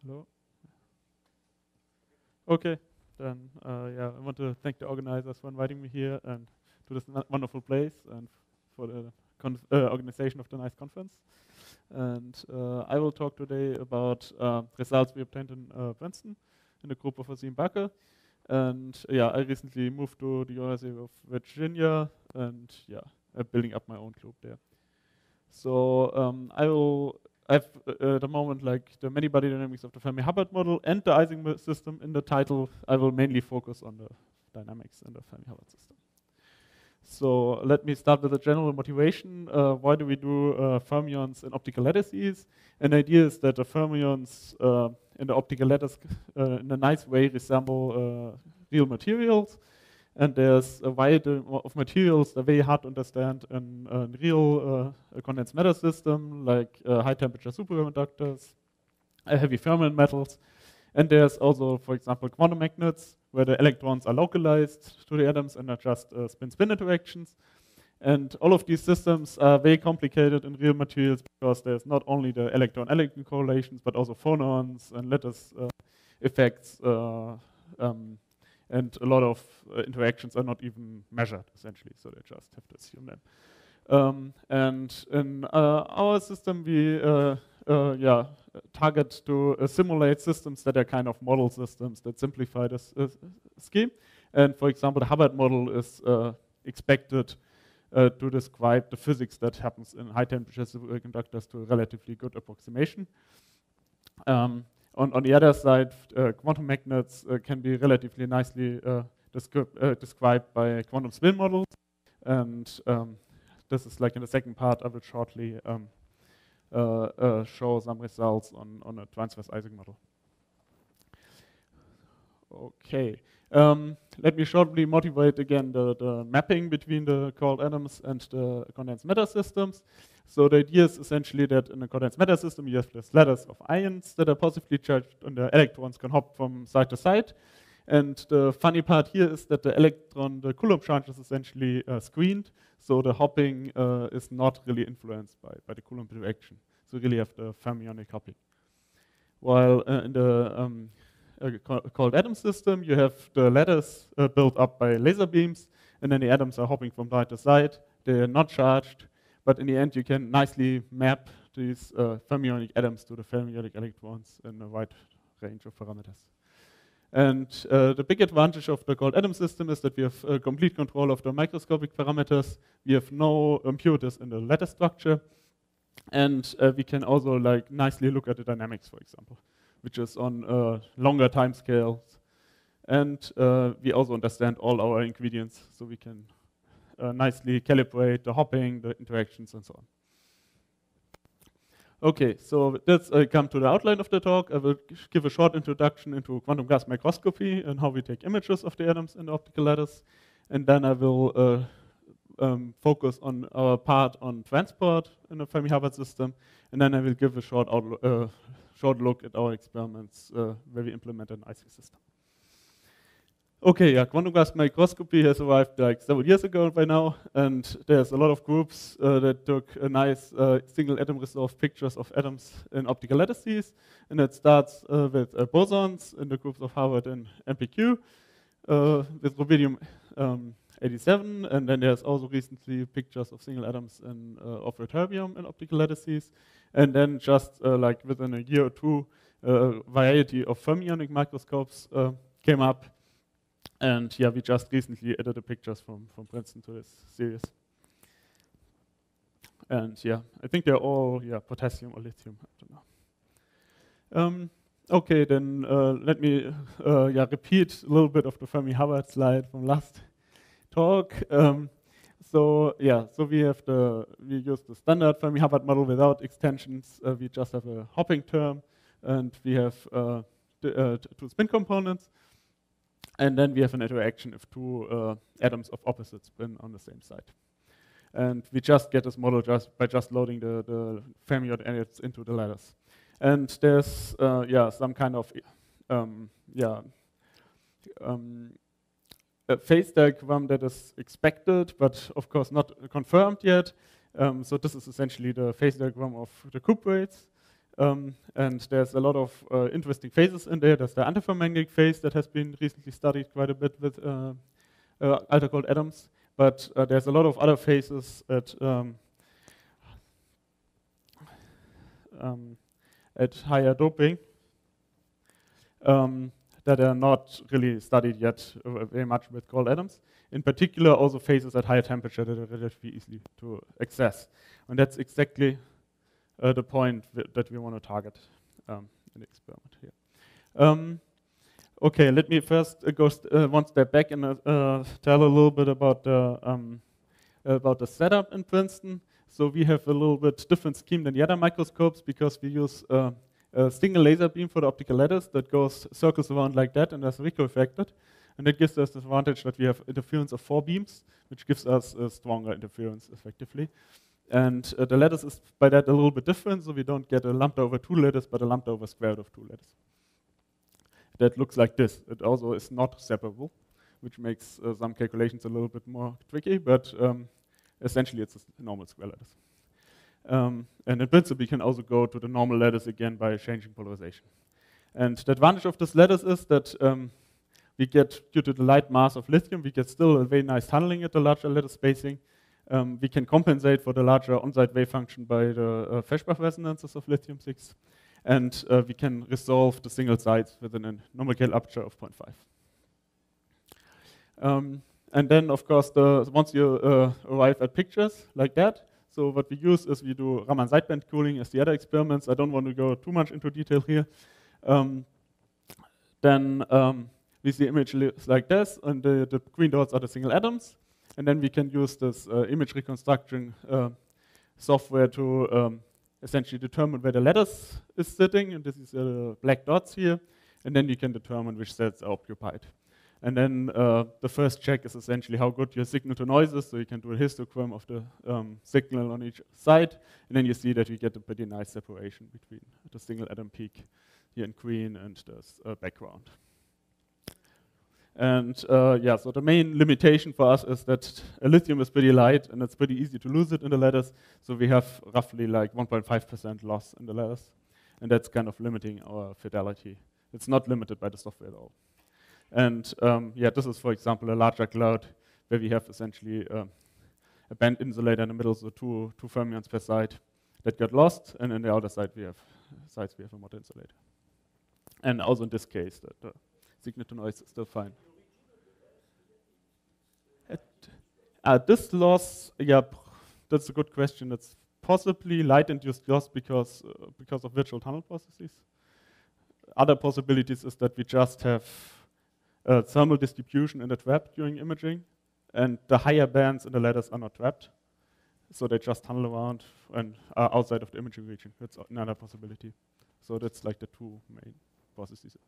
Hello. Okay, then yeah, I want to thank the organizers for inviting me here and to this wonderful place and for the organization of the nice conference. And I will talk today about results we obtained in Princeton in the group of Asim Bakke. And yeah, I recently moved to the University of Virginia and yeah, I'm building up my own group there. So I've at the moment like the many body dynamics of the Fermi-Hubbard model and the Ising system in the title. I will mainly focus on the dynamics in the Fermi-Hubbard system. So let me start with a general motivation. Why do we do fermions in optical lattices? An idea is that the fermions in the optical lattice in a nice way resemble real materials. And there's a variety of materials that are very hard to understand in a real condensed matter system, like high temperature superconductors, heavy fermion metals. And there's also, for example, quantum magnets, where the electrons are localized to the atoms and are just spin-spin interactions. And all of these systems are very complicated in real materials because there's not only the electron-electron correlations, but also phonons and lattice effects. And a lot of interactions are not even measured, essentially, so they just have to assume them. And in our system, we target to simulate systems that are kind of model systems that simplify this scheme. And for example, the Hubbard model is expected to describe the physics that happens in high temperature superconductors to a relatively good approximation. On the other side, quantum magnets can be relatively nicely described by quantum spin models. And this is like in the second part, I will shortly show some results on a transverse Ising model. Okay, let me shortly motivate again the mapping between the cold atoms and the condensed matter systems. So the idea is essentially that in a condensed matter system, you have this lattice of ions that are positively charged, and the electrons can hop from side to side. And the funny part here is that the Coulomb charge is essentially screened, so the hopping is not really influenced by the Coulomb interaction. So you really have the fermionic hopping. While in the cold atom system, you have the lattice built up by laser beams, and then the atoms are hopping from side to side. They're not charged, but in the end, you can nicely map these fermionic atoms to the fermionic electrons in a wide range of parameters. And the big advantage of the cold atom system is that we have complete control of the microscopic parameters. We have no impurities in the lattice structure, and we can also like nicely look at the dynamics, for example, which is on longer time scales. And we also understand all our ingredients, so we can nicely calibrate the hopping, the interactions, and so on. Okay, so let's come to the outline of the talk. I will give a short introduction into quantum gas microscopy and how we take images of the atoms in the optical lattice. And then I will focus on our part on transport in the Fermi-Hubbard system. And then I will give a short look at our experiments where we implement an Ising system. Okay, yeah, quantum gas microscopy has arrived like several years ago by now, and there's a lot of groups that took a nice single atom resolved pictures of atoms in optical lattices, and it starts with bosons in the groups of Harvard and MPQ, with rubidium 87, and then there's also recently pictures of single atoms of ytterbium in optical lattices, and then just like within a year or two, a variety of fermionic microscopes came up. And yeah, we just recently added the pictures from Princeton to this series. And yeah, I think they're all potassium or lithium, I don't know. Okay, then let me repeat a little bit of the Fermi-Hubbard slide from last talk. So we use the standard Fermi-Hubbard model without extensions. We just have a hopping term, and we have two spin components. And then we have an interaction if two atoms of opposite spin on the same side. And we just get this model by loading the fermionic atoms into the lattice. And there's some kind of a phase diagram that is expected, but of course not confirmed yet. So this is essentially the phase diagram of the cuprates. And there's a lot of interesting phases in there. There's the antiferromagnetic phase that has been recently studied quite a bit with ultra-cold atoms. But there's a lot of other phases at higher doping that are not really studied yet very much with cold atoms. In particular, also phases at higher temperature that are relatively easy to access. And that's exactly the point that we want to target in the experiment here. Okay, let me first go one step back and tell a little bit about the setup in Princeton. So we have a little bit different scheme than the other microscopes because we use a single laser beam for the optical lattice that circles around like that and there's recoil affected. And that gives us the advantage that we have interference of 4 beams, which gives us a stronger interference effectively. And the lattice is by that a little bit different, so we don't get a lambda over 2 lattice, but a lambda over square root of 2 lattice. That looks like this. It also is not separable, which makes some calculations a little bit more tricky, but essentially it's a normal square lattice. And in principle, we can also go to the normal lattice again by changing polarization. And the advantage of this lattice is that we get, due to the light mass of lithium, we get still a very nice tunneling at the larger lattice spacing. We can compensate for the larger on-site wave function by the Feshbach resonances of lithium-6. And we can resolve the single sites within a normal scale aperture of 0.5. And then, of course, once you arrive at pictures like that, so what we use is we do Raman sideband cooling as the other experiments. I don't want to go too much into detail here. Then we see images like this, and the green dots are the single atoms. And then we can use this image reconstruction software to essentially determine where the lattice is sitting, and this is the black dots here. And then you can determine which sets are occupied. And then the first check is essentially how good your signal to noise is, so you can do a histogram of the signal on each side, and then you see that you get a pretty nice separation between the single atom peak here in green and the background. And yeah, so the main limitation for us is that lithium is pretty light and it's pretty easy to lose it in the lattice. So we have roughly like 1.5% loss in the lattice. And that's kind of limiting our fidelity. It's not limited by the software at all. And yeah, this is, for example, a larger cloud where we have essentially a band insulator in the middle, so two fermions per side that got lost. And on the other side, we have a mod insulator. And also in this case, the signal to noise is still fine. This loss, yeah, that's a good question. It's possibly light-induced loss because of virtual tunnel processes. Other possibilities is that we just have thermal distribution in the trap during imaging, and the higher bands in the lattice are not trapped, so they just tunnel around and are outside of the imaging region. That's another possibility. So that's like the two main processes.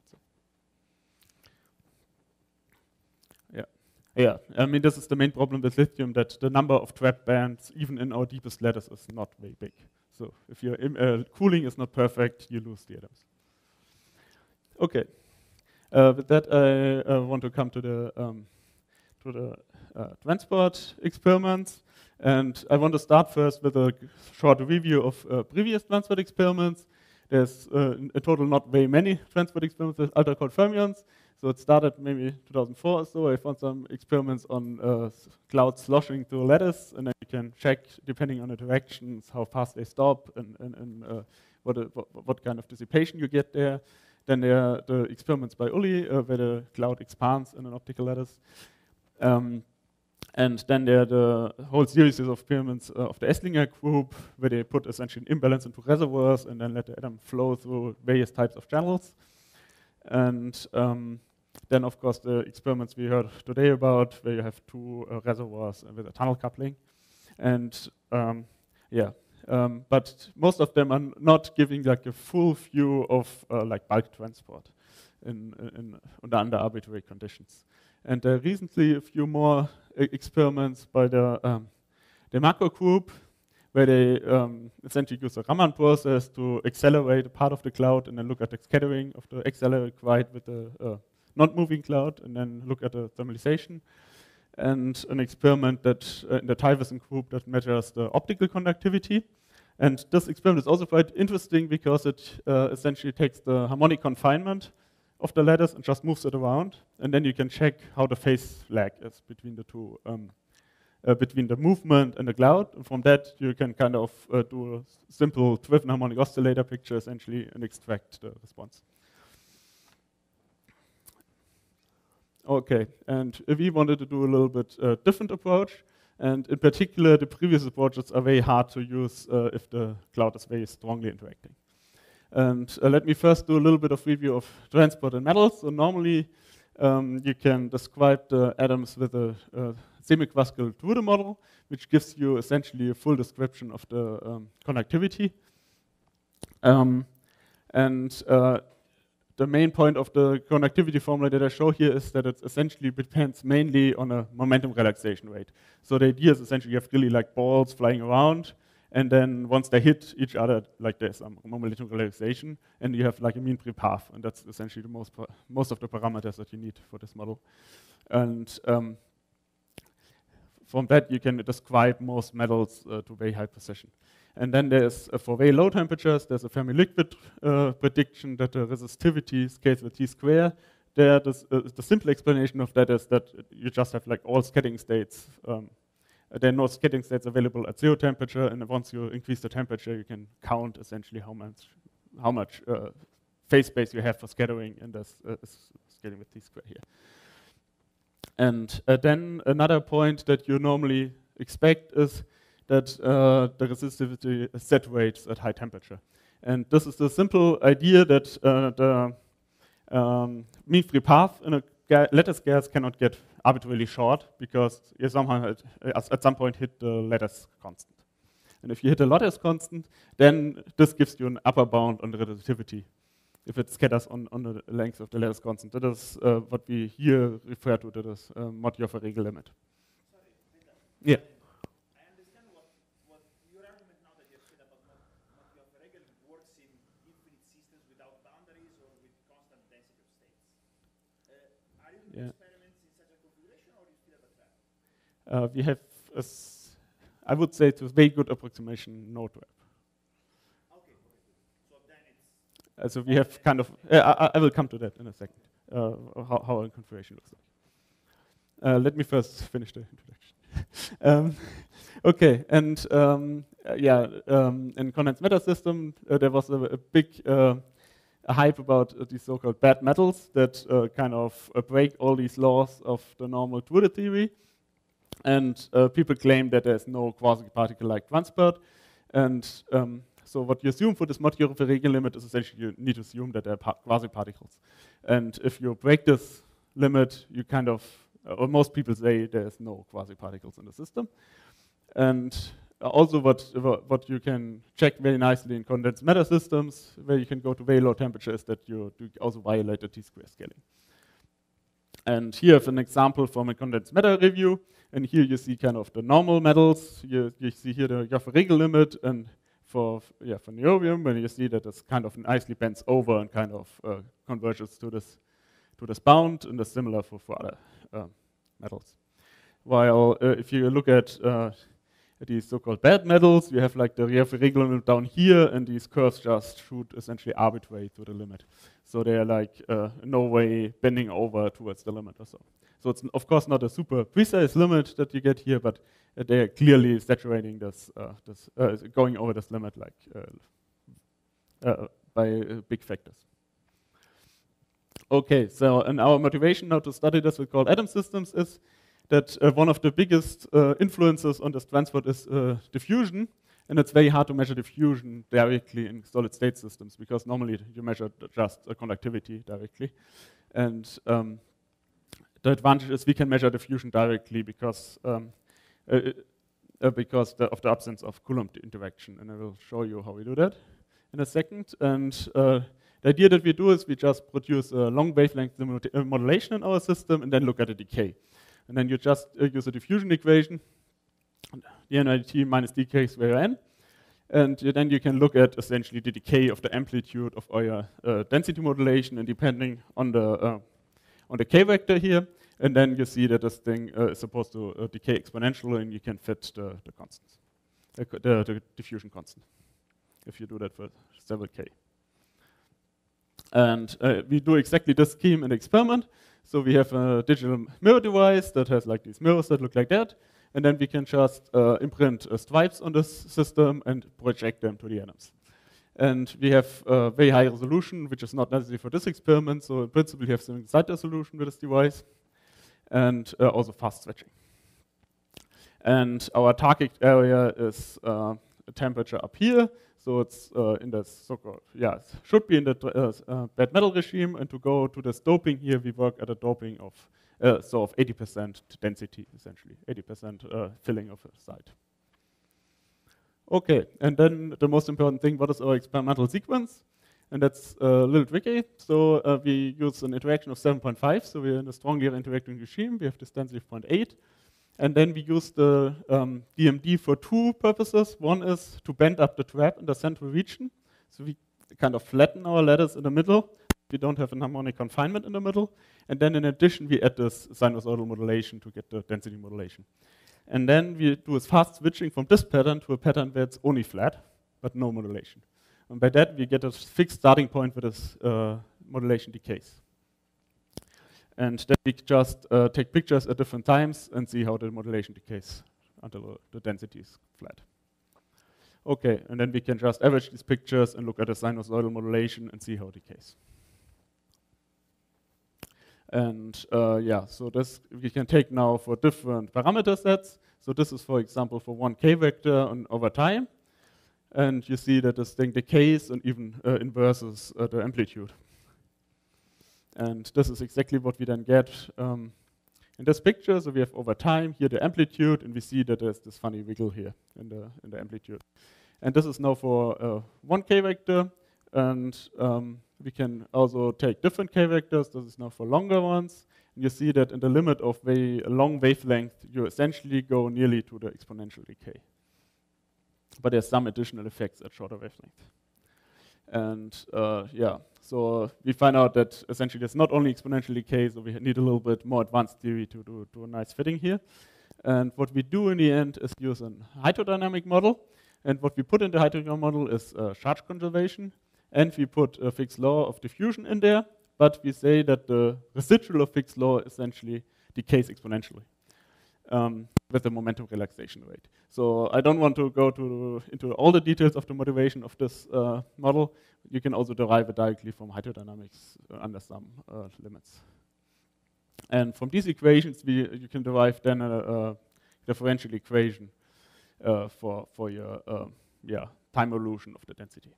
Yeah, I mean, this is the main problem with lithium, that the number of trap bands, even in our deepest lattice, is not very big. So if your cooling is not perfect, you lose the atoms. Okay, with that, I want to come to the transport experiments. And I want to start first with a short review of previous transport experiments. There's in total not very many transport experiments with ultra-cold fermions. So it started maybe 2004 or so. I found some experiments on clouds sloshing through a lattice, and then you can check, depending on the directions, how fast they stop and what kind of dissipation you get there. Then there are the experiments by Uli, where the cloud expands in an optical lattice. And then there are the whole series of experiments of the Esslinger group, where they put essentially an imbalance into reservoirs and then let the atom flow through various types of channels. And then, of course, the experiments we heard today about, where you have two reservoirs with a tunnel coupling. And but most of them are not giving like a full view of like bulk transport under arbitrary conditions. And recently, a few more experiments by the macro group, where they essentially use a Raman process to accelerate a part of the cloud and then look at the scattering of the accelerated quiet with the not-moving cloud, and then look at the thermalization. And an experiment that in the Tyverson group that measures the optical conductivity. And this experiment is also quite interesting because it essentially takes the harmonic confinement of the lattice and just moves it around, and then you can check how the phase lag is between the two, between the movement and the cloud. And from that, you can kind of do a simple driven harmonic oscillator picture essentially and extract the response. Okay, and we wanted to do a little bit different approach, and in particular, the previous approaches are very hard to use if the cloud is very strongly interacting. And let me first do a little bit of review of transport and metals. So normally, you can describe the atoms with a semi-classical Drude model, which gives you essentially a full description of the conductivity. The main point of the conductivity formula that I show here is that it essentially depends mainly on a momentum relaxation rate. So the idea is essentially you have really like balls flying around, and then once they hit each other, like there's some momentum relaxation, and you have like a mean free path, and that's essentially the most of the parameters that you need for this model. And from that, you can describe most metals to very high precision. And then there's, for very low temperatures, there's a Fermi-liquid prediction that the resistivity scales with T square. There, the simple explanation of that is that you just have like all scattering states. There are no scattering states available at 0 temperature, and once you increase the temperature, you can count essentially how much phase space you have for scattering, and that's scaling with T square here. And then another point that you normally expect is that the resistivity saturates at high temperature. And this is the simple idea that the mean free path in a lattice gas cannot get arbitrarily short because you somehow at some point hit the lattice constant. And if you hit a lattice constant, then this gives you an upper bound on the resistivity if it scatters on the length of the lattice constant. That is what we here refer to as Motyoffer-Regel limit. Sorry, Peter. Yeah. I understand what your argument now that you have said about Motyoffer-Regel works in infinite systems without boundaries or with constant density of states. Are you doing experiments in such a configuration, or do you still have a trap? We have, I would say, to a very good approximation, no trap. So we have kind of, I will come to that in a second, how a configuration looks like. Let me first finish the introduction. Okay, and in condensed matter system, there was a big hype about these so-called bad metals that kind of break all these laws of the normal Drude theory. And people claim that there's no quasi-particle-like transport. And so what you assume for this Motyoffer-Regel limit is essentially you need to assume that there are quasi-particles. And if you break this limit, you kind of, or most people say there's no quasi-particles in the system. And also what you can check very nicely in condensed matter systems, where you can go to very low temperature, is that you do also violate the T-square scaling. And here I have an example from a condensed matter review. And here you see kind of the normal metals. You see here the Motyoffer-Regel limit, and for niobium, when you see that it's kind of nicely bends over and kind of converges to this bound, and it's similar for other metals. While if you look at these so-called bad metals, you have like the Motyoffer-Regel limit down here, and these curves just shoot essentially arbitrary to the limit. So they are like no way bending over towards the limit or so. So it's of course not a super precise limit that you get here, but they are clearly saturating this, going over this limit like by big factors. Okay, so and our motivation now to study this with cold atom systems is that one of the biggest influences on this transport is diffusion, and it's very hard to measure diffusion directly in solid state systems because normally you measure just conductivity directly, and the advantage is we can measure diffusion directly because of the absence of Coulomb interaction, and I will show you how we do that in a second. And the idea that we do is we just produce a long wavelength modulation in our system and then look at the decay. And then you just use a diffusion equation, dNdt minus dk square n, and then you can look at essentially the decay of the amplitude of our density modulation, and depending on the k vector here, and then you see that this thing is supposed to decay exponentially, and you can fit the constants, the diffusion constant. if you do that for several K. And we do exactly this scheme in the experiment. So we have a digital mirror device that has like these mirrors that look like that. And then we can just imprint stripes on this system and project them to the atoms. And we have a very high resolution, which is not necessary for this experiment. So in principle, you have some side resolution with this device, and also fast switching. And our target area is a temperature up here. So it's in the so-called, it should be in the bad metal regime. And to go to this doping here, we work at a doping of 80% density, essentially, 80% filling of a site. Okay, and then the most important thing, what is our experimental sequence? And that's a little tricky. So we use an interaction of 7.5. So we're in a strongly interacting regime. We have this density of 0.8. And then we use the DMD for two purposes. One is to bend up the trap in the central region. So we kind of flatten our lattice in the middle. We don't have an harmonic confinement in the middle. And then in addition, we add this sinusoidal modulation to get the density modulation. And then we do a fast switching from this pattern to a pattern where it's only flat, but no modulation. And by that, we get a fixed starting point where this modulation decays. And then we just take pictures at different times and see how the modulation decays until the density is flat. Okay, and then we can just average these pictures and look at the sinusoidal modulation and see how it decays. And so this we can take now for different parameter sets. So this is, for example, for one K vector and over time. And you see that this thing decays and even inverses the amplitude. And this is exactly what we then get in this picture. So we have over time here the amplitude, and we see that there's this funny wiggle here in the amplitude. And this is now for one K vector, and we can also take different K vectors. This is now for longer ones. And you see that in the limit of very long wavelength, you essentially go nearly to the exponential decay. But there's some additional effects at shorter wavelength. And so we find out that essentially there's not only exponential decay, so we need a little bit more advanced theory to do a nice fitting here. And what we do in the end is use a hydrodynamic model. And what we put in the hydrodynamic model is charge conservation. And we put a Fick's law of diffusion in there. But we say that the residual of Fick's law essentially decays exponentially with the momentum relaxation rate. So I don't want to go into all the details of the motivation of this model. You can also derive it directly from hydrodynamics under some limits. And from these equations, you can derive then a differential equation for your time evolution of the density.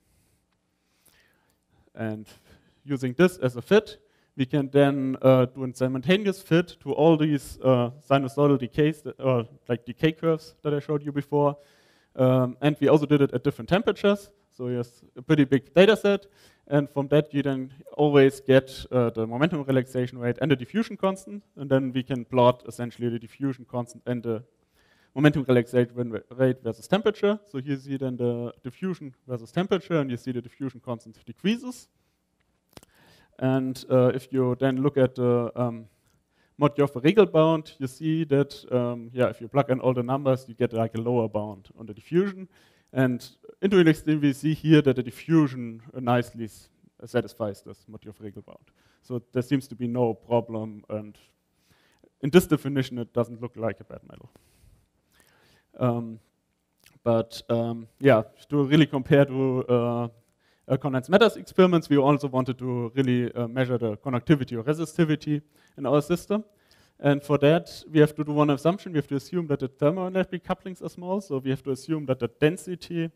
And using this as a fit, we can then do a simultaneous fit to all these sinusoidal decays, like decay curves that I showed you before. And we also did it at different temperatures. So here's a pretty big data set. And from that, you then always get the momentum relaxation rate and the diffusion constant. And then we can plot essentially the diffusion constant and the momentum relaxation rate versus temperature. So here you see then the diffusion versus temperature, and you see the diffusion constant decreases. And if you then look at the Mott-Joffe-Regel bound, you see that if you plug in all the numbers, you get like a lower bound on the diffusion. And intuitively, we see here that the diffusion nicely satisfies this Mott-Joffe-Regel bound. So there seems to be no problem, and in this definition, it doesn't look like a bad metal. To really compare to condensed matters experiments, we also wanted to really measure the conductivity or resistivity in our system. And for that, we have to do one assumption. We have to assume that the thermoelectric couplings are small. So we have to assume that the density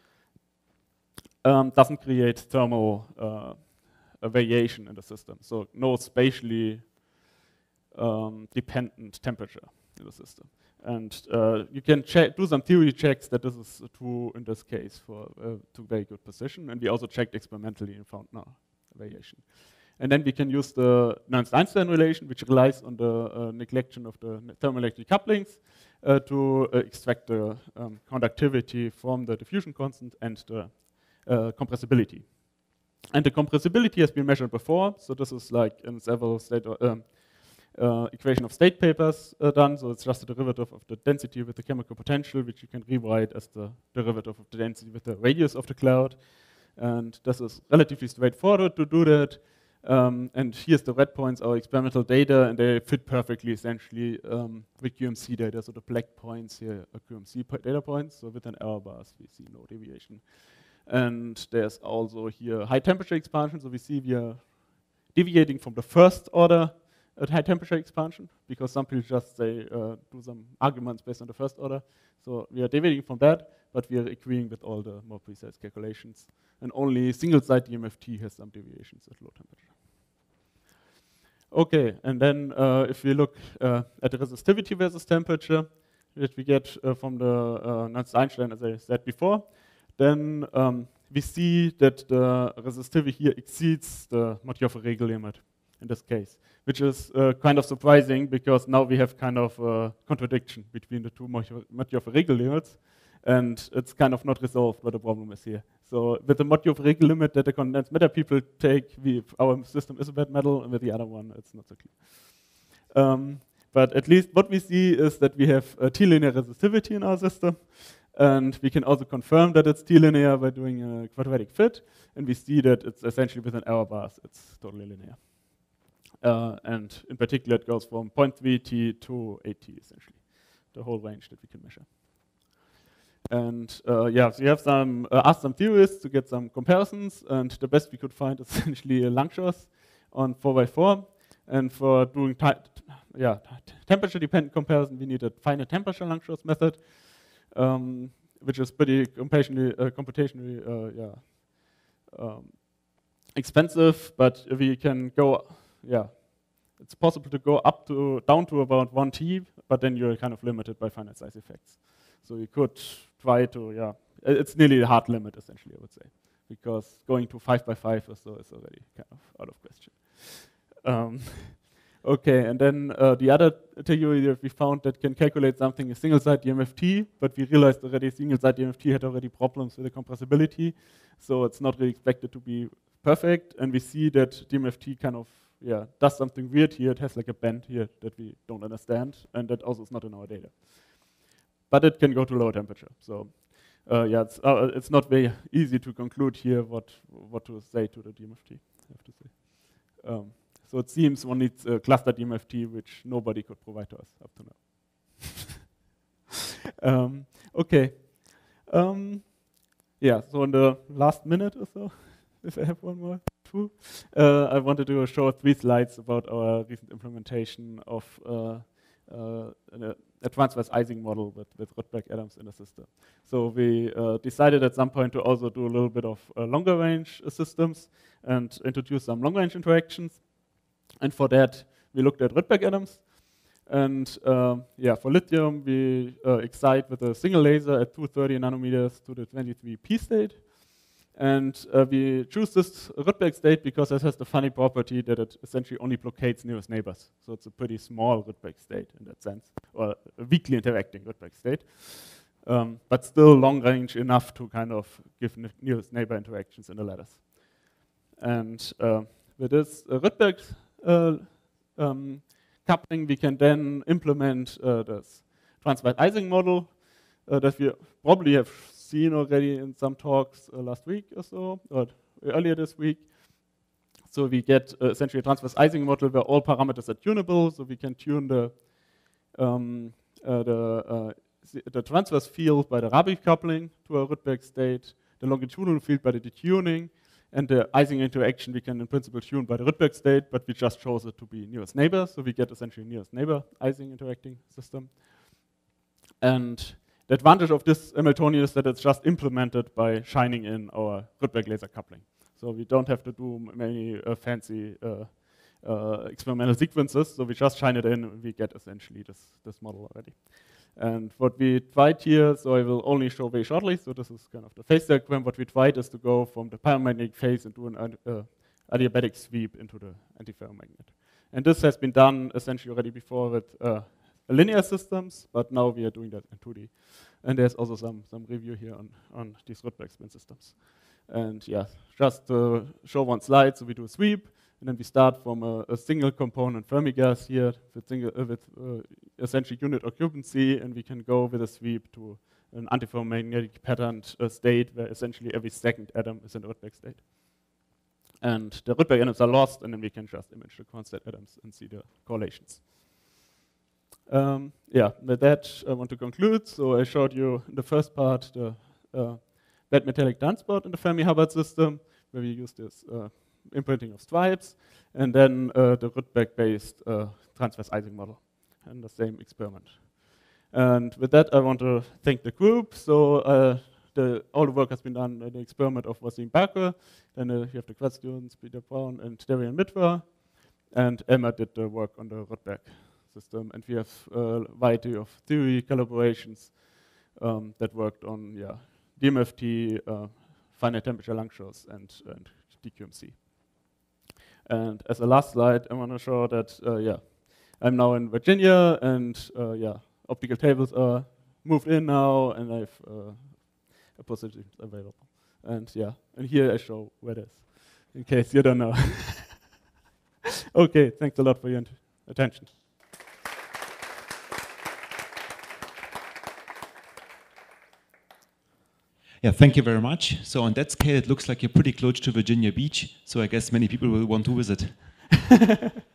doesn't create thermal variation in the system. So no spatially dependent temperature in the system. And you can do some theory checks that this is true in this case to very good precision. And we also checked experimentally and found no variation. And then we can use the Nernst-Einstein relation, which relies on the neglection of the thermoelectric couplings to extract the conductivity from the diffusion constant and the compressibility. And the compressibility has been measured before. So this is like in several equation of state papers done, so it's just a derivative of the density with the chemical potential, which you can rewrite as the derivative of the density with the radius of the cloud. And this is relatively straightforward to do that. And here's the red points, our experimental data, and they fit perfectly, essentially, with QMC data. So the black points here are QMC data points, so with an error bars, we see no deviation. And there's also here high temperature expansion, so we see we are deviating from the first order at high temperature expansion, because some people just say, do some arguments based on the first order. So we are deviating from that, but we are agreeing with all the more precise calculations. And only single-site DMFT has some deviations at low temperature. Okay, and then if we look at the resistivity versus temperature that we get from the Nernst-Einstein, as I said before, then we see that the resistivity here exceeds the Mathieu-Regel limit in this case, which is kind of surprising because now we have kind of a contradiction between the two Mathieu-Regel limits, and it's kind of not resolved what the problem is here. So with the Mathieu-Regel limit that the condensed matter people take, our system is a bad metal, and with the other one, it's not so clear. But at least what we see is that we have T-linear resistivity in our system, and we can also confirm that it's T-linear by doing a quadratic fit, and we see that it's essentially within error bars, it's totally linear. And in particular, it goes from 0.3 T to 8 T, essentially, the whole range that we can measure. And yeah, so you have asked some theorists to get some comparisons, and the best we could find is essentially a Langshas on 4x4. And for doing temperature-dependent comparison, we need a finite temperature Langshas method, which is pretty computationally expensive, but we can go, it's possible to go down to about 1 T, but then you're kind of limited by finite size effects. So you could try to, it's nearly a hard limit, essentially, I would say, because going to 5x5 or so is already kind of out of question. Okay, and then the other theory that we found that can calculate something is single-site DMFT, but we realized already single-site DMFT had already problems with the compressibility, so it's not really expected to be perfect, and we see that DMFT kind of does something weird here. It has like a bend here that we don't understand, and that also is not in our data. But it can go to lower temperature, so it's not very easy to conclude here what to say to the DMFT, I have to say. So it seems one needs a cluster DMFT, which nobody could provide to us up to now. Okay. So in the last minute or so, if I have one more, I wanted to show 3 slides about our recent implementation of a transverse Ising model with Rydberg-Adams in the system. So we decided at some point to also do a little bit of longer range systems and introduce some long range interactions. And for that, we looked at Rydberg-Adams. And for lithium, we excite with a single laser at 230 nanometers to the 23p state. And we choose this Rydberg state because it has the funny property that it essentially only blockades nearest neighbors. So it's a pretty small Rydberg state in that sense, or a weakly interacting Rydberg state. But still long range enough to kind of give nearest neighbor interactions in the lattice. And with this Rydberg coupling, we can then implement this transverse Ising model that we probably have seen already in some talks last week or so, or earlier this week. So we get essentially a transverse Ising model where all parameters are tunable, so we can tune the transverse field by the Rabi coupling to a Rydberg state, the longitudinal field by the detuning, and the Ising interaction we can in principle tune by the Rydberg state, but we just chose it to be nearest neighbor, so we get essentially nearest neighbor Ising interacting system. And the advantage of this Hamiltonian is that it's just implemented by shining in our Rydberg laser coupling. So we don't have to do many fancy experimental sequences, so we just shine it in and we get essentially this model already. And what we tried here, so I will only show very shortly, so this is kind of the phase diagram. What we tried is to go from the paramagnetic phase and do an adiabatic sweep into the antiferromagnet. And this has been done essentially already before with linear systems, but now we are doing that in 2D. And there's also some review here on these Rydberg spin systems. And yeah, just to show one slide, so we do a sweep, And then we start from a single component Fermi gas here with essentially unit occupancy, and we can go with a sweep to an antiferromagnetic patterned state where essentially every second atom is in a Rydberg state. And the Rydberg atoms are lost, and then we can just image the constant atoms and see the correlations. Yeah, with that I want to conclude. So I showed you in the first part the bad metallic dun spot in the Fermi-Hubbard system, where we use this imprinting of stripes, and then the Rydberg-based transverse Ising model, and the same experiment. And with that, I want to thank the group. So all the work has been done in the experiment of Wasim Bakr. Then you have the grad students, Peter Brown and Darian Mitwa, and Emma did the work on the Rydberg system. And we have a variety of theory collaborations that worked on DMFT, finite temperature Langstroths, and DQMC. And as a last slide, I want to show that, I'm now in Virginia, and optical tables are moved in now, and I have a position available. And and here I show where it is, in case you don't know. Okay, thanks a lot for your attention. Yeah, thank you very much. So on that scale, it looks like you're pretty close to Virginia Beach, so I guess many people will want to visit.